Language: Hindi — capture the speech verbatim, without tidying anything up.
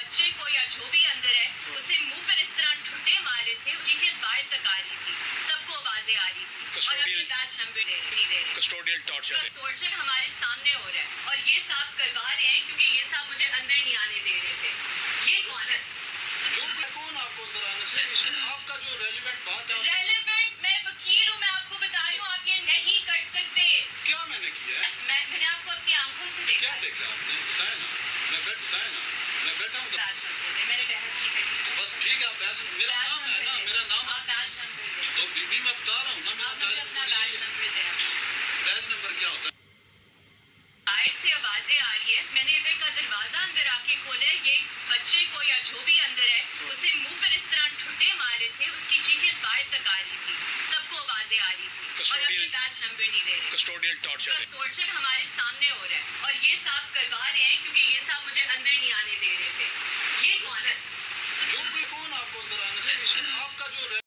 बच्चे को या जो भी अंदर है उसे मुंह पर इस तरह ठुड्डे मारे थे, चीखें बाहर तक आ रही थी, सबको आवाजें आ रही थी और अपने बैच नंबर दे नहीं दे रहे। कस्टोडियल टॉर्चर टॉर्चर हमारे सामने हो रहा है और ये साहब करवा रहे हैं क्योंकि ये साहब मुझे अंदर नहीं आने दे रहे थे। ये कौन है? जो कौन आपको आपका जो रेलेवेंट बात है, रेलेवेंट मैं वकील हूँ, मैं आपको बता रही हूँ, आप ये नहीं कर सकते। क्या मैंने किया है? मैं मैंने आपको अपनी आंखों से देखा। क्या देखा आपने? साइना मैं बैठ साइना मैं बैठा हूँ। बैच नंबर दे, मैंने बहस नहीं करी। बस ठीक है, आप बहस मेरा नाम है ना, मेरा नाम आप बैच नंबर दे। तो बीबी मैं बता रहा हूँ ना, आप मुझे अपना बैच नंबर दे। बैच नंबर क्या होता है?